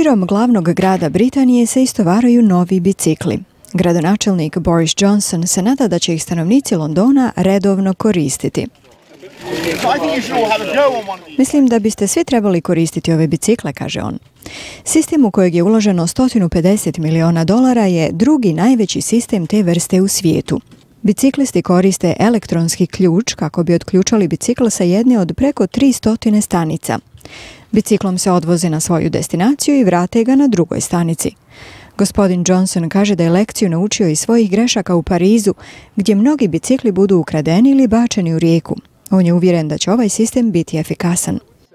Širom glavnog grada Britanije se istovaraju novi bicikli. Gradonačelnik Boris Johnson se nada da će ih stanovnici Londona redovno koristiti. Mislim da biste svi trebali koristiti ove bicikle, kaže on. Sistem u kojeg je uloženo $150 miliona je drugi najveći sistem te vrste u svijetu. Biciklisti koriste elektronski ključ kako bi otključali bicikl sa jedne od preko 300 stanica. Biciklom se odvoze na svoju destinaciju i vrate ga na drugoj stanici. Gospodin Johnson kaže da je lekciju naučio iz svojih grešaka u Parizu, gdje mnogi bicikli budu ukradeni ili bačeni u rijeku. On je uvjeren da će ovaj sistem biti efikasan.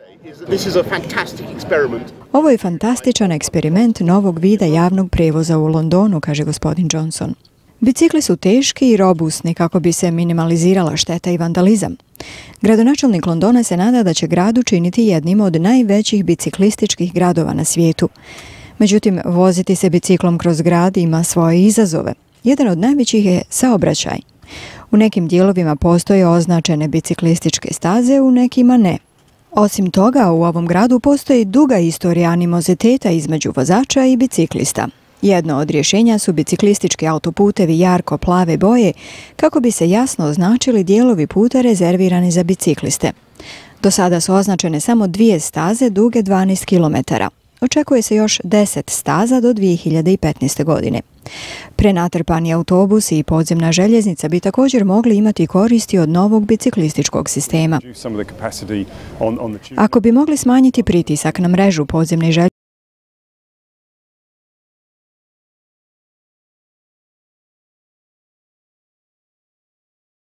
Ovo je fantastičan eksperiment novog vida javnog prevoza u Londonu, kaže gospodin Johnson. Bicikli su teški i robustni kako bi se minimalizirala šteta i vandalizam. Gradonačelnik Londona se nada da će grad učiniti jednim od najvećih biciklističkih gradova na svijetu. Međutim, voziti se biciklom kroz grad ima svoje izazove. Jedan od najvećih je saobraćaj. U nekim dijelovima postoje označene biciklističke staze, u nekima ne. Osim toga, u ovom gradu postoji duga istorija animoziteta između vozača i biciklista. Jedno od rješenja su biciklistički autoputevi jarko plave boje kako bi se jasno označili dijelovi puta rezervirani za bicikliste. Do sada su označene samo 2 staze duge 12 km. Očekuje se još 10 staza do 2015. godine. Prenatrpani autobusi i podzemna željeznica bi također mogli imati koristi od novog biciklističkog sistema. Ako bi mogli smanjiti pritisak na mrežu podzemnih željeznica,